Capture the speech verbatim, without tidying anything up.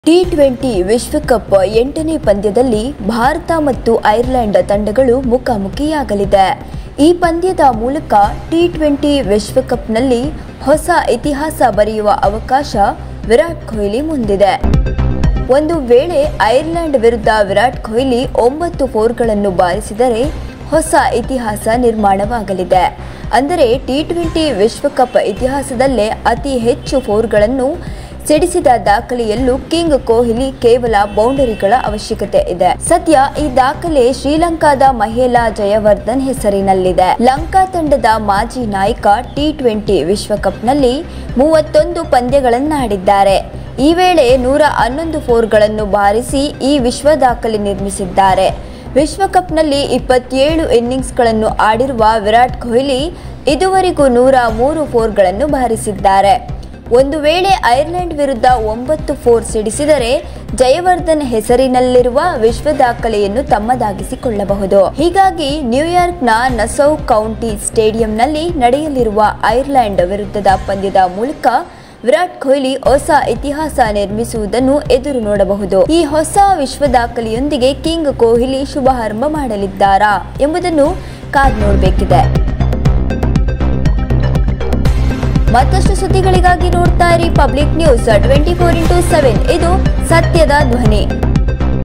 T twenty ವಿಶ್ವಕಪ್ ಎಂಟನೇ ಪಂದ್ಯದಲ್ಲಿ ಭಾರತ ಮತ್ತು ಐರ್ಲೆಂಡ್ ತಂಡಗಳು ಮುಖಾಮುಖಿಯಾಗಲಿದೆ. ಈ ಪಂದ್ಯದ ಮೂಲಕ ಟಿ ಟ್ವೆಂಟಿ ವಿಶ್ವಕಪ್ನಲ್ಲಿ ಹೊಸ ಇತಿಹಾಸ ಬರೆಯುವ ಅವಕಾಶ ವಿರಾಟ್ ಕೊಹ್ಲಿ ಮುಂದಿದೆ. ಒಂದು ವೇಳೆ ಐರ್ಲೆಂಡ್ ವಿರುದ್ಧ ವಿರಾಟ್ ಕೊಹ್ಲಿ ಒಂಬತ್ತು ಫೋರ್ಗಳನ್ನು ಬಾರಿಸಿದರೆ ಹೊಸ ಇತಿಹಾಸ ನಿರ್ಮಾಣವಾಗಲಿದೆ. ಅಂದರೆ ಟಿ ಟ್ವೆಂಟಿ ವಿಶ್ವಕಪ್ ಇತಿಹಾಸದಲ್ಲೇ ಅತಿ ಹೆಚ್ಚು ಫೋರ್ಗಳನ್ನು ಸಿಡಿಸಿದ ದಾಖಲೆಯಲ್ಲೂ ಕಿಂಗ್ ಕೊಹ್ಲಿ ಕೇವಲ ಬೌಂಡರಿಗಳ ಅವಶ್ಯಕತೆ ಇದೆ. ಸದ್ಯ ಈ ದಾಖಲೆ ಶ್ರೀಲಂಕಾದ ಮಹೇಲಾ ಜಯವರ್ಧನ್ ಹೆಸರಿನಲ್ಲಿದೆ. ಲಂಕಾ ತಂಡದ ಮಾಜಿ ನಾಯಕ ಟಿ ಟ್ವೆಂಟಿ ವಿಶ್ವಕಪ್ನಲ್ಲಿ ಮೂವತ್ತೊಂದು ಪಂದ್ಯಗಳನ್ನಾಡಿದ್ದಾರೆ. ಈ ವೇಳೆ ನೂರ ಹನ್ನೊಂದು ಫೋರ್ಗಳನ್ನು ಬಾರಿಸಿ ಈ ವಿಶ್ವ ದಾಖಲೆ ನಿರ್ಮಿಸಿದ್ದಾರೆ. ವಿಶ್ವಕಪ್ನಲ್ಲಿ ಇಪ್ಪತ್ತೇಳು ಇನ್ನಿಂಗ್ಸ್ಗಳನ್ನು ಆಡಿರುವ ವಿರಾಟ್ ಕೊಹ್ಲಿ ಇದುವರೆಗೂ ನೂರ ಮೂರು ಫೋರ್ಗಳನ್ನು ಬಾರಿಸಿದ್ದಾರೆ. ಒಂದು ವೇಳೆ ಐರ್ಲೆಂಡ್ ವಿರುದ್ಧ ಒಂಬತ್ತು ಫೋರ್ ಸಿಡಿಸಿದರೆ ಜಯವರ್ಧನ್ ಹೆಸರಿನಲ್ಲಿರುವ ವಿಶ್ವ ದಾಖಲೆಯನ್ನು ತಮ್ಮದಾಗಿಸಿಕೊಳ್ಳಬಹುದು. ಹೀಗಾಗಿ ನ್ಯೂಯಾರ್ಕ್ನ ನಸೌ ಕೌಂಟಿ ಸ್ಟೇಡಿಯಂನಲ್ಲಿ ನಡೆಯಲಿರುವ ಐರ್ಲೆಂಡ್ ವಿರುದ್ಧದ ಪಂದ್ಯದ ಮೂಲಕ ವಿರಾಟ್ ಕೊಹ್ಲಿ ಹೊಸ ಇತಿಹಾಸ ನಿರ್ಮಿಸುವುದನ್ನು ಎದುರು ನೋಡಬಹುದು. ಈ ಹೊಸ ವಿಶ್ವ ದಾಖಲೆಯೊಂದಿಗೆ ಕಿಂಗ್ ಕೊಹ್ಲಿ ಶುಭಾರಂಭ ಮಾಡಲಿದ್ದಾರಾ ಎಂಬುದನ್ನು ಕಾದು ನೋಡಬೇಕಿದೆ. ಮತ್ತಷ್ಟು ಸುದ್ದಿಗಳಿಗಾಗಿ ನೋಡ್ತಾ ಇರಿ public news twenty four into seven. ಇದು ಸತ್ಯದ ಧ್ವನಿ.